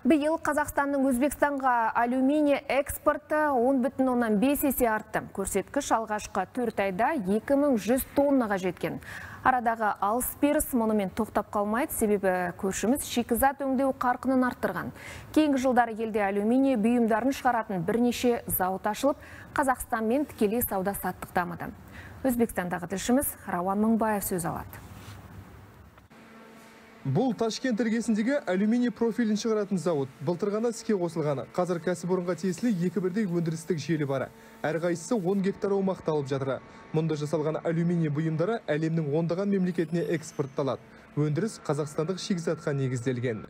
Биыл Қазақстанның Өзбекстанға алюминий экспорты 10,5 есе артты. Көрсеткіш алғашқы 4 айда 2100 тоннаға жеткен. Арадағы алыс-беріс мұнымен тоқтап қалмайды, себебі көршіміз шикізат өңдеу қарқынын арттырған. Кейінгі жылдары елде алюминий бұйымдарын шығаратын бірнеше зауыт ашылып, Қазақстанмен тікелей сауда-саттық дамыды. Өзбекстандағы тілшіміз Рауан Мыңбаев сөз алады. Бұл Ташкент іргесіндегі алюминий профилін шығаратын зауыт. Былтыр ғана іске қосылғаны. Қазір кәсіпорынға тиесілі 2 бірдей өндірістік желі бары. Әрқайсысы 10 гектар аумақты алып жатыр. Мұнда жасалған алюминий бұйымдары әлемнің ондаған мемлекетіне экспортталады. Өндіріс қазақстандық шикізатқа негізделген.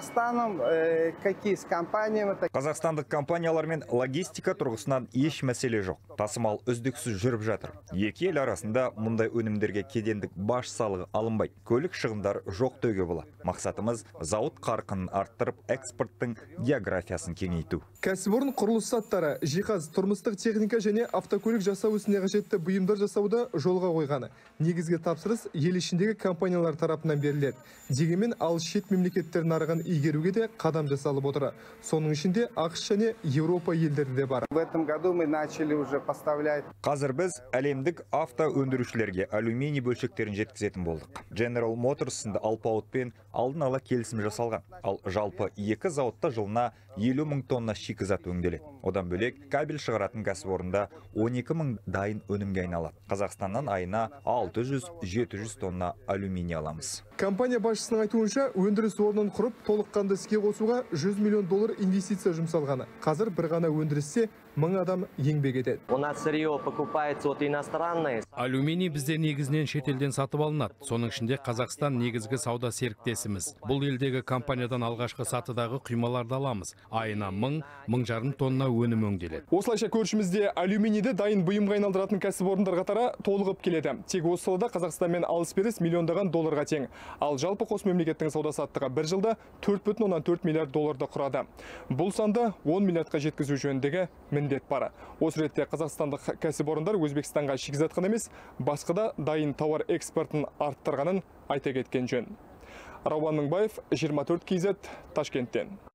Қазақстандық компаниялармен логистика тұрғысынан еш мәселе жоқ. Тасымал үздіксіз жүріп жатыр. Екі ел арасында мұндай өнімдерге кедендік баж салығы алынбайды. Көлік шығындар жоқ деуге болады. Мақсатымыз зауыт қарқынын арттырып, экспорттың географиясын кеңейту. Кәсіпорын құрылыс заттары, жиһаз, тұрмыстық техника және автокөлік жасау ісіне қажетті бұйымдар жасауда жолға қойғаны. Негізгі тапсырыс ел ішіндегі компаниялар тарапынан беріледі. Дегенмен алыс шет мемлекеттер нарығын игеруге де қадам жасалып отыр. Соның ішінде ақш және Еуропа елдері де бар. Қазір біз әлемдік авто өндірушілерге алюминий бөлшектерін жеткізетін болдық. General Motors сынды алпауытпен алдын ала келісім жасалған. Ал жалпы 2 зауытта жылына 50 мың тонна шикізат өңделеді. Одан бөлек кабель шығаратын кәсіпорында 12 мың дайын өнімге айналады. Қазақстаннан айына 600-700 тонна алюминий аламыз. Компания басшысының айтуынша, өндіріс орнын құрып, толыққанды іске қосуға $100 миллион инвестиция жұмсалғаны. Қазір бір ғана өндірісте 1000 адам еңбек етеді. Алюминий бізде негізінен шетелден сатып алынады. Соның ішінде Қазақстан негізгі сауда серіктесіміз. Бұл елдегі компаниядан алғашқы сатыдағы құймаларды аламыз. Айына 1000-1500 тонна өнім өңделеді. Осылайша көршімізде алюминийді дайын бұйымға айналдыратын кәсіпорындар қатары толығып келеді. Тек осы салада Қазақстанмен алыс-беріс $миллиондаған тең. Ал жалпы қос мемлекеттің сауда-саттығы бір жылда $4,4 миллиард құрады. Бұл санды 10 миллиардқа жеткізу жөніндегі міндет бар. Осы ретте қазақстандық кәсіпорындар Өзбекстанға шикізат қана емес, басқа да дайын тауар экспортын арттырғанын айта кеткен жөн. Рауан Мыңбаев, 24 KZ, Ташкенттен.